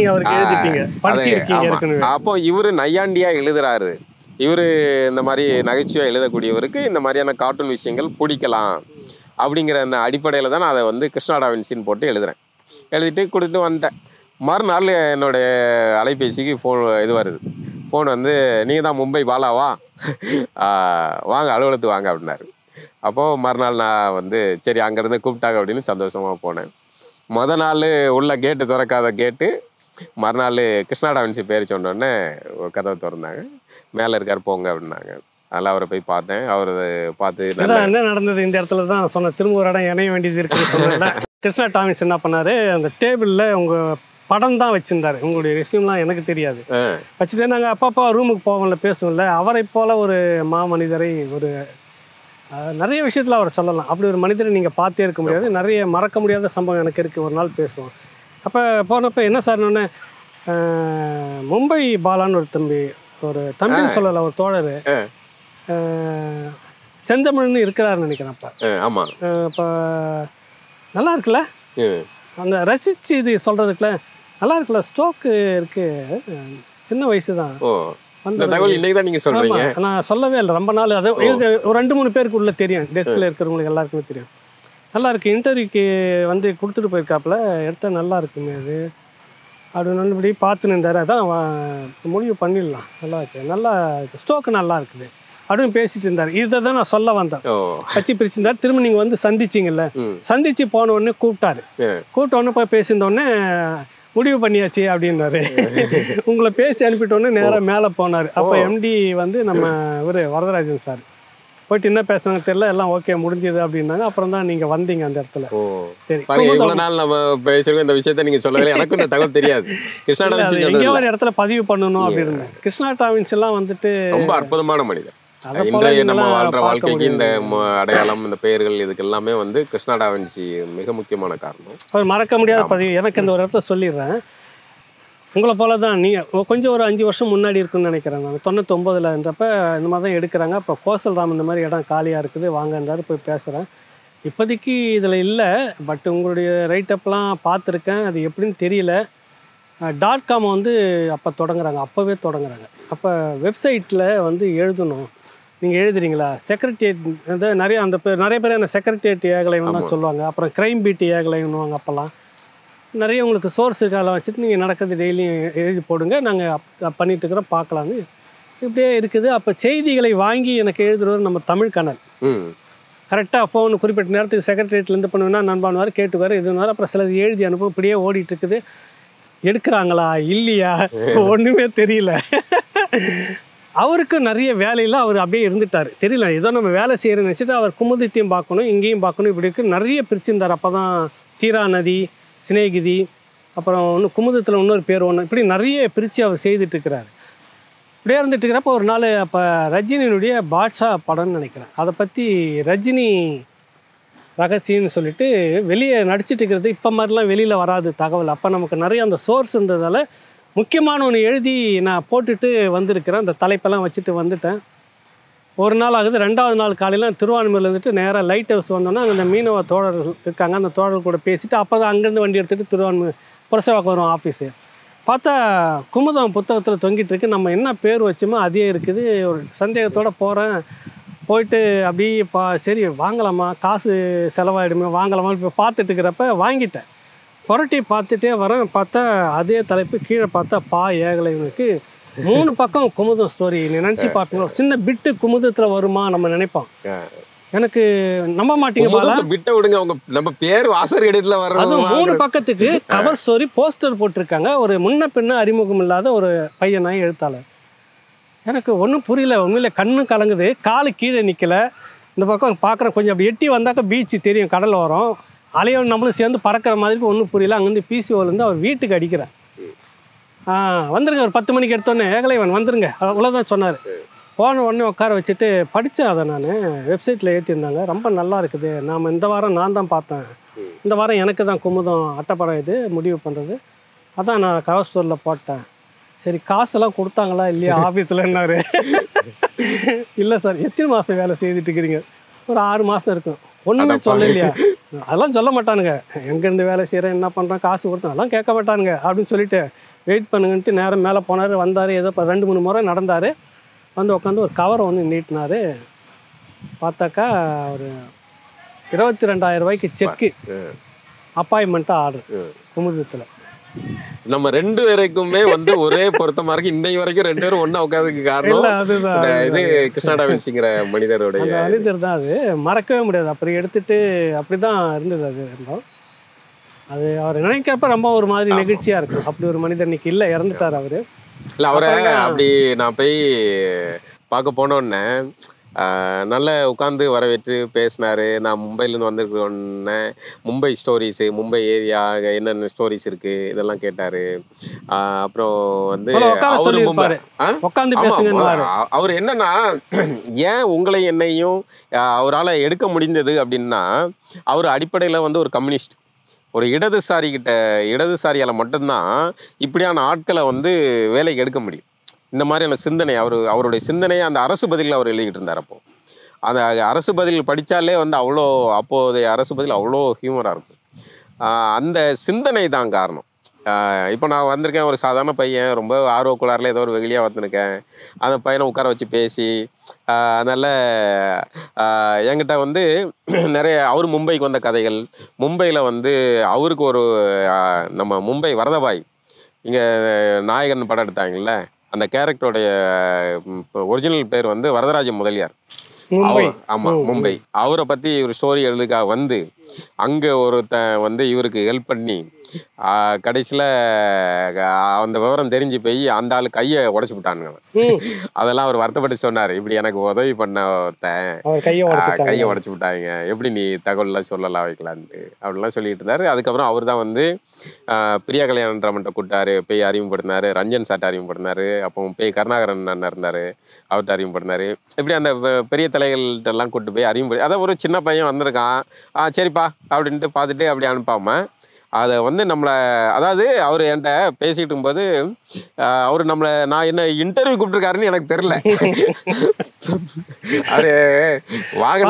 அப்போ இவரு நையாண்டியா எழுதுறாரு, இவரு இந்த மாதிரி நகைச்சுவையாக எழுதக்கூடியவருக்கு இந்த மாதிரியான கார்ட்டூன் விஷயங்கள் பிடிக்கலாம் அப்படிங்கிற அந்த அடிப்படையில் தான் நான் அதை வந்து கிருஷ்ணா டாவின்சின்னு போட்டு எழுதுறேன். எழுதிட்டு கொடுத்துட்டு வந்துட்டேன். மறுநாள் என்னுடைய அலைபேசிக்கு இது வருது, ஃபோன் வந்து நீங்கள் தான் மும்பை பாலாவா, வாங்க அலுவலகத்துக்கு வாங்க அப்படின்னாரு. அப்போது மறுநாள் நான் வந்து சரி அங்கேருந்து கூப்பிட்டாங்க அப்படின்னு சந்தோஷமாக போனேன். நாள் உள்ள கேட்டு திறக்காத கேட்டு, மறுநாள் கிருஷ்ணா டாவின்சி பேர் சொன்னோடனே கதவை திறந்தாங்க. மேலே இருக்கார் போங்க அப்படின்னாங்க. அதனால் அவரை போய் பார்த்தேன். அவர் பார்த்து என்ன நடந்தது இந்த இடத்துல தான் சொன்னேன், திரும்ப ஒரு இடம் இணைய வேண்டியது இருக்குன்னு சொன்னேன்ல. கிருஷ்ணா டாவின்சி என்ன பண்ணார், அந்த டேபிளில் உங்கள் படம் தான் வச்சுருந்தார், உங்களுடைய ரெஸ்யூம்லாம் எனக்கு தெரியாது, வச்சுட்டு நாங்கள் அப்பப்போ ரூமுக்கு போவோம்ல, பேசுவோம்ல, அவரை போல் ஒரு மாமனிதரை ஒரு நிறைய விஷயத்தில் அவர் சொல்லலாம். அப்படி ஒரு மனிதரை நீங்கள் பார்த்தே இருக்க முடியாது. நிறைய மறக்க முடியாத சம்பவம் எனக்கு இருக்குது. ஒரு நாள் பேசுவோம். அப்போ போனப்போ என்ன சார்னோடனே, மும்பை பாலான்னு ஒரு தம்பி, ஒரு தம்பின்னு சொல்லலை, ஒரு தோழர் செந்தமிழ்னு இருக்கிறாருன்னு நினைக்கிறேன். அப்போ ஆமாம், இப்போ நல்லா இருக்குல்ல, அந்த ரசித்து இது சொல்கிறதுக்குல நல்லா இருக்குல்ல, ஸ்டோக்கு இருக்குது, சின்ன வயசு தான். நான் சொல்லவே இல்லை ரொம்ப நாள். அதை ஒரு 2-3 பேருக்கு உள்ள தெரியும், டெஸ்கில் இருக்கிறவங்களுக்கு எல்லாருக்குமே தெரியும். நல்லா இருக்குது, இன்டர்வியூக்கு வந்து கொடுத்துட்டு போயிருக்காப்புல, எடுத்த நல்லா இருக்குமே அது அப்படின்னு நல்லபடி பார்த்துன்னு இருந்தார். அதான் முடிவு பண்ணிடலாம், நல்லா இருக்குது, நல்லா ஸ்டோக்கு நல்லா இருக்குது அப்படின்னு பேசிட்டு இருந்தார். இதை தான் நான் சொல்ல வந்தேன். வச்சு பிரிச்சிருந்தார். திரும்ப நீங்கள் வந்து சந்திச்சிங்கல்ல, சந்திச்சு போன உடனே கூப்பிட்டாரு. கூப்பிட்ட உடனே போய் பேசியிருந்தோடனே முடிவு பண்ணியாச்சு அப்படின்னாரு. உங்களை பேசி அனுப்பிட்டோன்னே நேராக மேலே போனார். அப்போ எம்டி வந்து நம்ம இவர் வரதராஜன் சார் போயிட்டு என்ன பேசுனாங்க தெரியல, எல்லாம் ஓகே முடிஞ்சது அப்படின்னாங்க. அப்புறம் தான் நீங்கள் வந்தீங்க அந்த இடத்துல. சரி, இவ்வளோ நாள் நம்ம பேசுகிறோம் இந்த விஷயத்தை நீங்கள் சொல்லவே எனக்கு இந்த தகவல் தெரியாது. கிருஷ்ணா டாவின்சி எங்கேயோ ஒரு இடத்துல பதிவு பண்ணணும் அப்படின்னு. கிருஷ்ணா டாவின்சி எல்லாம் வந்துட்டு ரொம்ப அற்புதமான மனிதர். இன்றைய நம்ம வாழ்கிற வாழ்க்கைக்கு இந்த அடையாளம், இந்த பெயர்கள், இதுக்கு எல்லாமே வந்து கிருஷ்ணா டாவின்சி மிக முக்கியமான காரணம். மறக்க முடியாத பதிவு. எனக்கு இந்த ஒரு இடத்துல சொல்லிடுறேன், உங்களை போல தான் நீங்கள் கொஞ்சம் ஒரு 5 வருஷம் முன்னாடி இருக்குன்னு நினைக்கிறேன். நான் 99ன்றப்ப இந்த மாதிரி தான் எடுக்கிறாங்க. அப்போ கோசல் ராம் இந்த மாதிரி இடம் காலியாக இருக்குது வாங்கன்றாரு, போய் பேசுகிறேன். இப்போதைக்கு இதில் இல்லை, பட் உங்களுடைய ரைட்டப்லாம் பார்த்துருக்கேன், அது எப்படின்னு தெரியல. .com வந்து அப்போ தொடங்குறாங்க, அப்போவே தொடங்குறாங்க. அப்போ வெப்சைட்டில் வந்து எழுதணும், நீங்கள் எழுதுறீங்களா, செக்ரட்டேரியட் வந்து நிறைய பேர் என்ன செக்ரட்டேரியட் ஏகலைன்னு தான் சொல்லுவாங்க. அப்புறம் க்ரைம் பீட் ஏகலைன்னுவாங்க. அப்போல்லாம் நிறைய உங்களுக்கு சோர்ஸ் அதெல்லாம் வச்சுட்டு நீங்கள் நடக்கிறது டெய்லியும் எழுதி போடுங்க, நாங்கள் பண்ணிட்டு இருக்கிறோம் பார்க்கலான்னு இப்படியே இருக்குது. அப்போ செய்திகளை வாங்கி எனக்கு எழுதுறவர் நம்ம தமிழ் கனல். கரெக்டாக ஃபோன் குறிப்பிட்ட நேரத்துக்கு செக்ரட்டேரியட்லேருந்து பண்ணுவேன்னா நண்பானுவார், கேட்டுக்குவார், இதுவார். அப்புறம் சிலது எழுதி அனுப்பும். இப்படியே ஓடிட்டு இருக்குது. எடுக்கிறாங்களா இல்லையா ஒன்றுமே தெரியல. அவருக்கு நிறைய வேலையில் அவர் அப்படியே இருந்துட்டார். தெரியல, ஏதோ நம்ம வேலை செய்கிறேன்னு வச்சுட்டு அவர் குமுதத்தையும் பார்க்கணும், இங்கேயும் பார்க்கணும், இப்படி இருக்குது. நிறைய பிரிச்சுருந்தார். அப்போ தான் தீரா நதி, சிநேகிதி, அப்புறம் இன்னும் குமுதத்தில் இன்னொரு பேர் ஒன்று, இப்படி நிறைய பிரித்து அவர் செய்துட்டுருக்கிறார். இப்படியே இருந்துட்டு இருக்கிறப்ப ஒரு நாள் அப்போ ரஜினியினுடைய பாட்ஷா படம்னு நினைக்கிறேன், அதை பற்றி ரஜினி ரகசியம்னு சொல்லிட்டு வெளியே நடிச்சிட்டு இருக்கிறது. இப்போ மாதிரிலாம் வெளியில் வராது தகவல். அப்போ நமக்கு நிறைய அந்த சோர்ஸ் இருந்ததால் முக்கியமான ஒன்று எழுதி நான் போட்டுட்டு வந்திருக்கிறேன். அந்த தலைப்பெல்லாம் வச்சுட்டு வந்துட்டேன். ஒரு நாள் ஆகுது. 2வது நாள் காலையில் திருவான்மையில் இருந்துட்டு நேராக லைட் ஹவுஸ் வந்தோன்னா அங்கே அந்த மீனவ தோழர்கள் இருக்காங்க. அந்த தோழர்கள் கூட பேசிவிட்டு அப்போ தான் அங்கேருந்து வண்டி எடுத்துகிட்டு திருவான்மை புரசவாக்கம் வரும் ஆஃபீஸு. பார்த்தா குமுதம் புத்தகத்தில் தொங்கிட்டு இருக்கு. நம்ம என்ன பேர் வச்சோமோ அதே இருக்குது. ஒரு சந்தேகத்தோடு போகிறேன். போயிட்டு அப்படியே சரி வாங்கலாமா, காசு செலவாயிடுமே, வாங்கலாமா இப்போ பார்த்துட்டு இருக்கிறப்ப வாங்கிட்டேன். புரட்டி பார்த்துட்டே வரேன். பார்த்தா அதே தலைப்பு, கீழே பார்த்தா ஏகலைவனுக்கு 3 பக்கம் குமுதம் ஸ்டோரி. நினச்சி பார்ப்பீங்க, சின்ன பிட்டு குமுதத்தில் வருமா நம்ம நினைப்போம். எனக்கு நம்ப மாட்டீங்க பாலா, விட்ட விடுங்க, அவங்க நம்ம பேர் வாசர் இடத்துல வர. அது 3 பக்கத்துக்கு கவர் ஸ்டோரி போஸ்டர் போட்டிருக்காங்க. ஒரு முன்ன பின்ன அறிமுகம் இல்லாத ஒரு பையனாய் எழுத்தாளர். எனக்கு ஒன்றும் புரியல, உண்மையில கண்ணு கலங்குது, காலு கீழே நிற்கல. இந்த பக்கம் பார்க்குறேன், கொஞ்சம் அப்படி எட்டி வந்தாக்கா பீச்சு தெரியும், கடல் வரும், அலையோடு நம்மளும் சேர்ந்து பறக்கிற மாதிரி. ஒன்றும் புரியல. அங்கேருந்து பிசிஓலேருந்து அவர் வீட்டுக்கு அடிக்கிறேன். வந்துருங்க, ஒரு 10 மணிக்கு எடுத்தோடனே ஏகலைவன் வந்துருங்க, அவ்வளோதான் சொன்னார். போன உடனே உட்கார வச்சுட்டு படித்தேன். அதை நான் வெப்சைட்டில் ஏற்றிருந்தாங்க, ரொம்ப நல்லா இருக்குது. நாம் இந்த வாரம் நான் தான் பார்த்தேன், இந்த வாரம் எனக்கு தான் குமுதம் அட்டைப்படம் இது முடிவு பண்ணுறது. அதான் நான் கவர் ஸ்டோரில் போட்டேன். சரி காசெல்லாம் கொடுத்தாங்களா இல்லையா ஆஃபீஸில்ன்னாரு. இல்லை சார். எத்தனை மாதம் வேலை செய்துட்டு இருக்கிறீங்க? ஒரு 6 மாதம் இருக்கும். ஒன்றுமே சொல்ல இல்லையா? அதெல்லாம் சொல்ல மாட்டானுங்க. எங்கேருந்து வேலை செய்கிறேன், என்ன பண்ணுறேன், காசு கொடுத்தேன், அதெல்லாம் கேட்க மாட்டானுங்க அப்படின்னு சொல்லிட்டு வெயிட் பண்ணுங்கன்ட்டு நேரம் மேலே போனார். வந்தார், ஏதோ 2-3 முறை நடந்தார். வந்து உட்காந்து ஒரு கவரை வந்து நீட்டினார். பார்த்தாக்கா ஒரு 22,000 ரூபாய்க்கு செக்கு, அப்பாயின்மெண்ட்டாக ஆர்டர் குமுதத்தில். நம்ம 2 பேருக்குமே வந்து ஒரே பொருத்தமா இருக்கு. இன்னைக்கு வரைக்கும் 2 பேரும் ஒண்ணா உட்கார்றதுக்கு காரணம் இது கிருஷ்ணா டா வின்சிங்கிற மனிதருடைய மனிதர் தான். அது மறக்கவே முடியாது. அப்படி எடுத்துட்டு அப்படிதான் இருந்தது. அது இருந்தோம். அது அவர் நினைக்கிறப்ப ரொம்ப ஒரு மாதிரி நெகிழ்ச்சியா இருக்கும். அப்படி ஒரு மனிதர் இன்னைக்கு இல்லை, இறந்துட்டார் அவரு. இல்லை, அவரை அப்படி நான் போய் பார்க்க போனோடனே நல்லா உட்காந்து வரவேற்று பேசினாரு. நான் மும்பைலேருந்து வந்திருக்கோன்னே மும்பை ஸ்டோரிஸு, மும்பை ஏரியா என்னென்ன ஸ்டோரிஸ் இருக்கு இதெல்லாம் கேட்டாரு. அப்புறம் வந்து அவரு மும்பை அவர் என்னன்னா, ஏன் உங்களை என்னையும் அவரால் எடுக்க முடிந்தது அப்படின்னா, அவர் அடிப்படையில் வந்து ஒரு கம்யூனிஸ்ட், ஒரு இடதுசாரியால் மட்டும்தான் இப்படியான ஆட்களை வந்து வேலைக்கு எடுக்க முடியும். இந்த மாதிரியான சிந்தனை அவருடைய சிந்தனையை அந்த அரசு பதிலில் அவர் எழுதிக்கிட்டு இருந்தார். அப்போது அந்த அரசு பதில் படித்தாலே வந்து அப்போதைய அரசு பதில் அவ்வளோ ஹியூமராக இருக்கும். அந்த சிந்தனை தான் காரணம். இப்போ நான் வந்திருக்கேன், ஒரு சாதாரண பையன், ரொம்ப ஆர்வக்குள்ளாரில் ஏதோ ஒரு வெகுளியாக வந்திருக்கேன். அந்த பையனை உட்கார வச்சு பேசி அதனால் என்கிட்ட வந்து நிறைய அவர் மும்பைக்கு வந்த கதைகள், மும்பையில் வந்து அவருக்கு ஒரு நம்ம மும்பை வரதபாய் இங்கே நாயகன் படம் எடுத்தாங்கல்ல, அந்த கேரக்டருடைய ஒரிஜினல் பேர் வந்து வரதராஜ முதலியார். ஆமாம், மும்பை. அவரை பற்றி ஒரு ஸ்டோரி எழுதுக்காக வந்து அங்கே வந்து இவருக்கு ஹெல்ப் பண்ணி கடைசியில் அந்த விவரம் தெரிஞ்சு போய் அந்த ஆள் கையை உடச்சி விட்டானுங்க. அதெல்லாம் அவர் வருத்தப்பட்டு சொன்னார், இப்படி எனக்கு உதவி பண்ண ஒருத்தன் கையை உடச்சி விட்டாங்க, எப்படி நீ தகவல்லாம் சொல்லலாம் வைக்கலான்ட்டு அப்படின்லாம் சொல்லிட்டு இருந்தார். அதுக்கப்புறம் அவர் தான் வந்து பிரியா கல்யாணன்றவன்ட்ட கூப்பிட்டாரு, போய் அறிமுகப்படுத்தினார். ரஞ்சன் சாட்டை அறிமுகப்படுத்தினார். அப்போ போய் கருணாகரன் அண்ணன் இருந்தார், அவர்கிட்ட அறிமுகப்படுத்தினார். இப்படி அந்த பெரிய தலைகள்கிட்ட எல்லாம் கூப்பிட்டு போய் அதான் ஒரு சின்ன பையன் வந்திருக்கான், சரிப்பா அப்படின்ட்டு பார்த்துட்டு அப்படி அனுப்பாமல் அதை வந்து நம்மளை, அதாவது அவர் என்கிட்ட பேசிகிட்டு இருக்கும்போது அவர் நான் என்ன இன்டர்வியூ கூப்பிட்டுருக்காருன்னு எனக்கு தெரில. அவரு வாங்க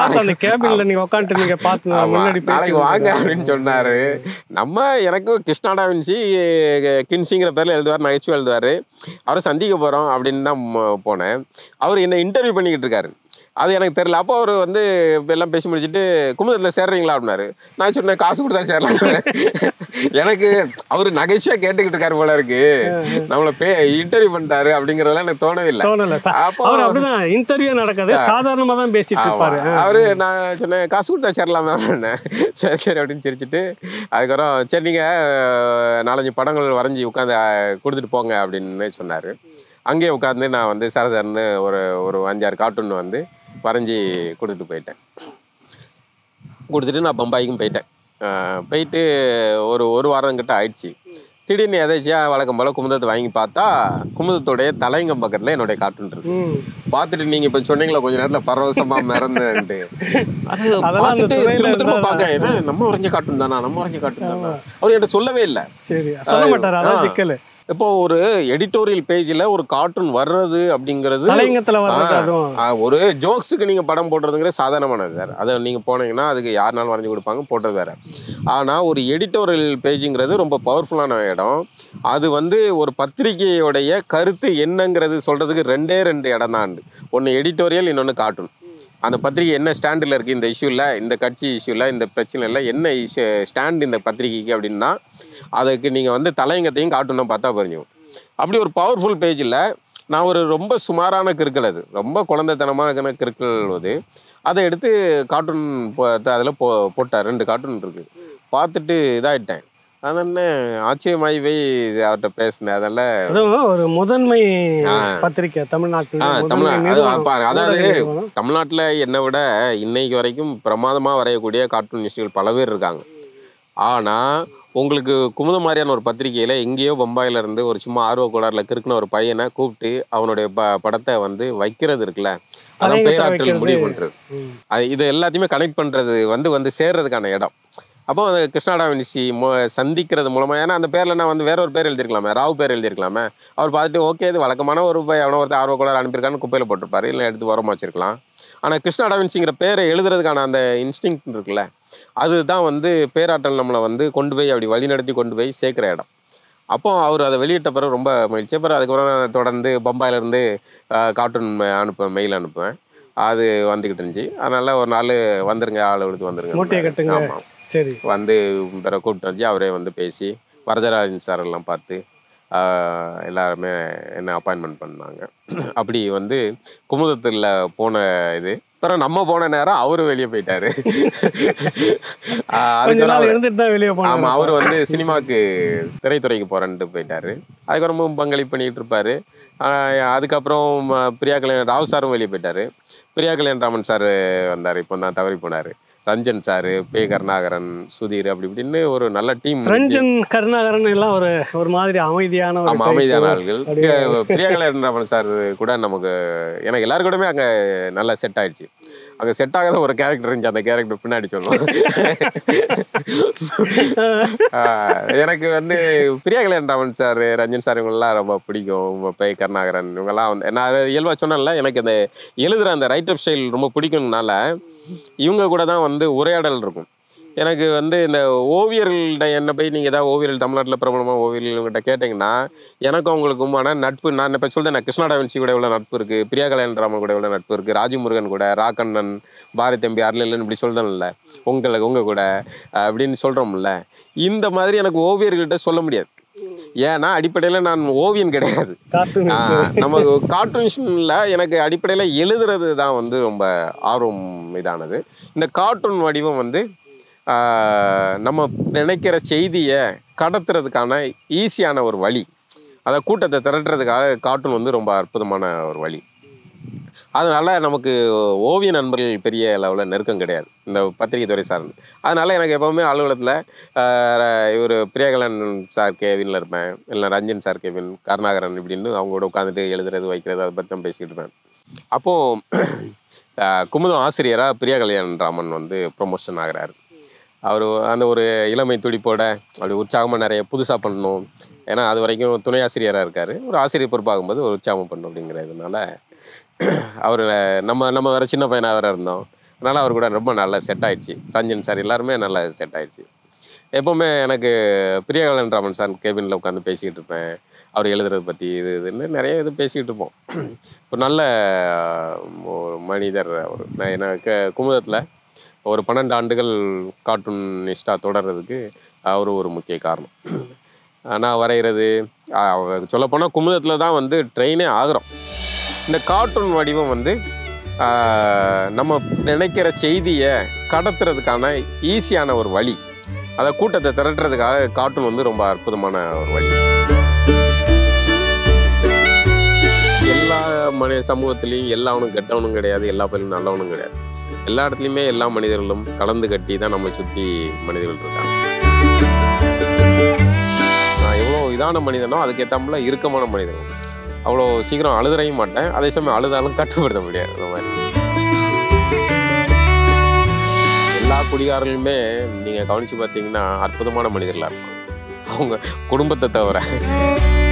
நாளைக்கு வாங்க அப்படின்னு சொன்னார். எனக்கும் கிருஷ்ணா டா வின்சி கின்சிங்கிற பேரில் எழுதுவார், நகைச்சுவை எழுதுவார். அவரை சந்திக்க போகிறோம் அப்படின்னு தான் போனேன். அவர் என்ன இன்டர்வியூ பண்ணிக்கிட்டு இருக்காரு, அது எனக்கு தெரியல. அப்போ அவர் வந்து எல்லாம் பேசி முடிச்சுட்டு குமுதத்தில் சேர்றீங்களா அப்படின்னாரு. நான் சொன்னேன், காசு கொடுத்தா சேரலாம். எனக்கு அவர் நகைச்சுவையாக கேட்டுக்கிட்டு இருக்காரு போல இருக்கு, நம்மளை இன்டர்வியூ பண்ணிட்டாரு அப்படிங்கிறதெல்லாம் எனக்கு தோணவே இல்லை. அப்போ இன்டர்வியூ நடக்காது, சாதாரணமாக தான் பேசிட்டு இருப்பாரு. அவரு நான் சொன்னேன், காசு கொடுத்தா சேரலாமே அப்படின்னேன். சரி சரி அப்படின்னு சிரிச்சுட்டு அதுக்கப்புறம் சரி நீங்கள் 4-5 படங்கள் வரைஞ்சி உட்காந்து கொடுத்துட்டு போங்க அப்படின்னு சொன்னார். அங்கேயே உட்காந்து நான் வந்து சரசரன்னு ஒரு 5-6 கார்ட்டூன் வந்து வரைஞ்சி கொடுத்துட்டு போயிட்டேன். கொடுத்துட்டு நான் பம்பாய்க்கும் போயிட்டு ஒரு வாரம் கிட்ட ஆயிடுச்சு. திடீர்னு எதாச்சியாக வழக்கம் போல் குமுதத்தை வாங்கி பார்த்தா குமுதத்துடைய தலையங்கம் பக்கத்தில் என்னுடைய கார்ட்டூன் இருக்கு. பார்த்துட்டு நீங்கள் இப்போ சொன்னீங்களா கொஞ்சம் நேரத்தில் பரவசமாக மறந்துட்டு, அது பார்த்துட்டு திரும்ப திரும்ப பார்க்க, என்ன நம்ம வரைஞ்ச கார்ட்டூன் தானா, அவர் என்கிட்ட சொல்லவே இல்லை. இப்போ ஒரு எடிட்டோரியல் பேஜில் ஒரு கார்ட்டூன் வர்றது அப்படிங்கிறது தலையங்கத்தில் வர்றது அதுவும் ஒரு ஜோக்ஸுக்கு நீங்கள் படம் போடுறதுங்கிறது சாதாரணமானது சார். அதை நீங்கள் போனீங்கன்னா அதுக்கு யாருனாலும் வரைஞ்சி கொடுப்பாங்க, போட்டது வேறு. ஆனால் ஒரு எடிட்டோரியல் பேஜுங்கிறது ரொம்ப பவர்ஃபுல்லான இடம். அது வந்து ஒரு பத்திரிகையோடைய கருத்து என்னங்கிறது சொல்கிறதுக்கு ரெண்டே இடம் தான். ஒன்று எடிட்டோரியல், இன்னொன்று கார்ட்டூன். அந்த பத்திரிகை என்ன ஸ்டாண்டில் இருக்குது இந்த இஷ்யூவில், இந்த கட்சி இஷ்யூவில், இந்த பிரச்சனையில் என்ன ஸ்டாண்ட் இந்த பத்திரிகைக்கு அப்படின்னா அதுக்கு நீங்கள் வந்து தலையங்கத்தையும் கார்ட்டூனும் பார்த்தா புரிஞ்சுக்கும். அப்படி ஒரு பவர்ஃபுல் பேஜில் நான் ஒரு ரொம்ப சுமாரான கிறுக்கல், அது ரொம்ப குழந்தைத்தனமான கிறுக்கல், அதை எடுத்து கார்ட்டூன் அதில் போட்டார். 2 கார்ட்டூன் இருக்குது. பார்த்துட்டு இதாகிட்டேன். அதென்ன ஆச்சரியமாகி போய் அவர்கிட்ட பேசினேன். அதெல்லாம் ஒரு முதன்மை பத்திரிக்கை தமிழ்நாட்டில். அதாவது தமிழ்நாட்டில் என்னை விட இன்னைக்கு வரைக்கும் பிரமாதமாக வரையக்கூடிய கார்ட்டூனிஸ்டுகள் பல பேர் இருக்காங்க. ஆனால் உங்களுக்கு குமுதம் மாதிரியான ஒரு பத்திரிகையில் எங்கேயோ பம்பாயிலேருந்து ஒரு சும்மா ஆர்வ கோளாறில் கிறுக்குன ஒரு பையனை கூப்பிட்டு அவனுடைய படத்தை வந்து வைக்கிறது இருக்குல்ல, அதான் பேராற்றல் முடிவு பண்ணுறது. இது எல்லாத்தையுமே கனெக்ட் பண்ணுறது வந்து சேர்றதுக்கான இடம். அப்போ அந்த கிருஷ்ணா டா வின்சி சந்திக்கிறது மூலமாக, ஏன்னா அந்த பேரில் நான் வந்து வேற ஒரு பேர் எழுதியிருக்கலாமே, ராவ் பேர் எழுதியிருக்கலாமே. அவர் பார்த்துட்டு ஓகே இது வழக்கமான ஒரு அவனை ஒருத்தர் ஆர்வக்கோளாறு அனுப்பியிருக்கான்னு குப்பையில் போட்டிருப்பாரு, இல்லை எடுத்து உரமா வச்சிருக்கலாம். ஆனால் கிருஷ்ணா டா வின்சிங்கிற பேரை எழுதுறதுக்கான அந்த இன்ஸ்டிங் இருக்குல்ல, அதுதான் வந்து பேராற்றல் நம்மளை வந்து கொண்டு போய் அப்படி வழிநடத்தி கொண்டு போய் சேர்க்குற இடம். அப்போ அவர் அதை வெளியிட்ட பிறகு ரொம்ப மகிழ்ச்சி. அப்புறம் அதுக்கப்புறம் நான் தொடர்ந்து பம்பாயிலேருந்து கார்ட்டூன் மெயில் அனுப்புவேன். அது வந்துக்கிட்டு இருந்துச்சு. அதனால் ஒரு நாள் வந்துருங்க, ஆள் எடுத்து வந்துருங்க. ஆமாம், சரி. வந்து பிற கூப்பிட்டு வச்சு அவரே வந்து பேசி வரதராஜன் சார் எல்லாம் பார்த்து எல்லாருமே என்ன அப்பாயின்மெண்ட் பண்ணாங்க. அப்படி வந்து குமுதத்தில் போன இது. அப்புறம் நம்ம போன நேரம் அவரு வெளியே போயிட்டாரு. ஆமாம், அவர் வந்து சினிமாவுக்கு திரைத்துறைக்கு போகிறேன்ட்டு போயிட்டாரு. அதுக்கப்புறம் பங்களிப்பு பண்ணிகிட்டு இருப்பார். அதுக்கப்புறம் பிரியா கல்யாண் ராவ் சாரும் வெளியே போயிட்டார். பிரியா கல்யாண் ராமன் சார் வந்தார், இப்போ தான் தவறி போனார். ரஞ்சன் சாரு, பே கருணாகரன், சுதீர், அப்படி இப்படின்னு ஒரு நல்ல டீம். ரஞ்சன் கருணாகரன் எல்லாம் ஒரு மாதிரி அமைதியான அமைதியான ஆள்கள். பிரியா கல்யாண் ராமன் சார் கூட நமக்கு எனக்கு எல்லாரு கூடமே அங்கே நல்லா செட் ஆயிடுச்சு. அங்கே செட் ஆகாத ஒரு கேரக்டர் இருந்துச்சு, அந்த கேரக்டர் பின்னாடி சொல்லுவோம். எனக்கு வந்து பிரியா கல்யாண் ராமன் சார், ரஞ்சன் சார் இவங்கெல்லாம் ரொம்ப பிடிக்கும். பே கருணாகரன் இவங்கெல்லாம் வந்து நான் இயல்பாக சொன்னேன்ல, எனக்கு அந்த எழுதுகிற அந்த ரைட்டப் ஸ்டைல் ரொம்ப பிடிக்கும்னால இவங்க கூட தான் வந்து உரையாடல் இருக்கும். எனக்கு வந்து இந்த ஓவியர்கள்ட்ட என்ன போய் நீங்கள் ஏதாவது ஓவியர்கள் தமிழ்நாட்டில் பிரபலமாக ஓவியர்கள்கிட்ட கேட்டிங்கன்னா எனக்கும் அவங்களுக்குமான நட்பு, நான் இப்போ சொல்கிறேன், நான் கிருஷ்ணா டா வின்சி கூட எவ்வளோ நட்பு இருக்குது, பிரியா கல்யாண் ராமன் கூட எவ்வளோ நட்பு இருக்குது, ராஜமுருகன் கூட, ராக்கண்ணன், பாரதி தம்பி, அருளில்லைன்னு இப்படி சொல்கிறேன்ல, உங்கள் கூட அப்படின்னு சொல்கிறோம்ல. இந்த மாதிரி எனக்கு ஓவியர்கள்ட்ட சொல்ல முடியாது. ஏன்னா அடிப்படையில் நான் ஓவியன் கிடையாது. நம்ம கார்ட்டூன்ஸில் எனக்கு அடிப்படையில் எழுதுறது தான் வந்து ரொம்ப ஆர்வம் இதானது. இந்த கார்ட்டூன் வடிவம் வந்து நம்ம நினைக்கிற செய்தியை கடத்துறதுக்கான ஈஸியான ஒரு வழி. அதை கூட்டத்தை திரட்டுறதுக்காக கார்ட்டூன் வந்து ரொம்ப அற்புதமான ஒரு வழி. அதனால் நமக்கு ஓவிய நண்பர்கள் பெரிய லெவலில் நெருக்கம் கிடையாது இந்த பத்திரிகை துறை சார்ந்து. அதனால் எனக்கு எப்போவுமே அலுவலகத்தில் இவர் பிரியாகலன் சார் கேவினில் இருப்பேன், இல்லை ரஞ்சன் சார் கேவின், கருணாகரன் இப்படின்னு அவங்களோட உட்காந்துட்டு எழுதுறது வைக்கிறது அதை பற்றி தான் பேசிக்கிட்டு இருப்பேன். அப்போது குமுதம் ஆசிரியராக பிரியா கல்யாண் ராமன் வந்து ப்ரொமோஷன் ஆகிறாரு. அவர் அந்த ஒரு இளமை துடிப்போட அப்படி உற்சாகமாக நிறைய புதுசாக பண்ணணும். ஏன்னா அது வரைக்கும் துணை ஆசிரியராக இருக்கார். ஒரு ஆசிரியர் பொறுப்பாகும்போது ஒரு உற்சாகம் பண்ணணும் அப்படிங்கிறதுனால அவர் நம்ம வேறு சின்ன பையனாக வேறு இருந்தோம். அதனால் அவர் கூட ரொம்ப நல்லா செட் ஆகிடுச்சு. ரஞ்சன் சார் எல்லாருமே நல்லா செட் ஆகிடுச்சு. எப்போவுமே எனக்கு பிரியா கல்யாண் ராமன் சார் கேபினில் உட்காந்து பேசிக்கிட்டு இருப்பேன். அவர் எழுதுறதை பற்றி இதுன்னு நிறைய இது பேசிக்கிட்டு இருப்போம். ஒரு நல்ல ஒரு மனிதர் அவர். எனக்கு குமுதத்தில் ஒரு 12 ஆண்டுகள் கார்ட்டூனிஸ்டாக தொடர்றதுக்கு அவர் ஒரு முக்கிய காரணம். நான் வரைகிறது சொல்லப்போனால் குமுதத்தில் தான் வந்து ட்ரெயினே ஆகிறோம். இந்த கார்ட்டூன் வடிவம் வந்து நம்ம நினைக்கிற செய்தியை கடத்துறதுக்கான ஈஸியான ஒரு வழி. அதை கூட்டத்தை திரட்டுறதுக்காக கார்ட்டூன் வந்து ரொம்ப அற்புதமான ஒரு வழி. எல்லா சமூகத்துலேயும் எல்லாவனும் கெட்டவனும் கிடையாது, எல்லா பேரும் நல்லவனும் கிடையாது. எல்லா இடத்துலையுமே எல்லா மனிதர்களும் கலந்து கட்டி தான் நம்மளை சுற்றி மனிதர்கள் இருக்காங்க. நான் எவ்வளோ இதான மனிதனோ அதுக்கேற்றாமல இறுக்கமான மனிதர்கள். அவ்வளோ சீக்கிரம் அழுதுறையும் மாட்டேன், அதே சமயம் அழுதாலும் கட்டுப்படுத்த முடியாது. அந்த மாதிரி எல்லா குடிகாரர்களுமே நீங்கள் கவனித்து பார்த்தீங்கன்னா அற்புதமான மனிதர்களாக இருப்பாங்க, அவங்க குடும்பத்தை தவிர.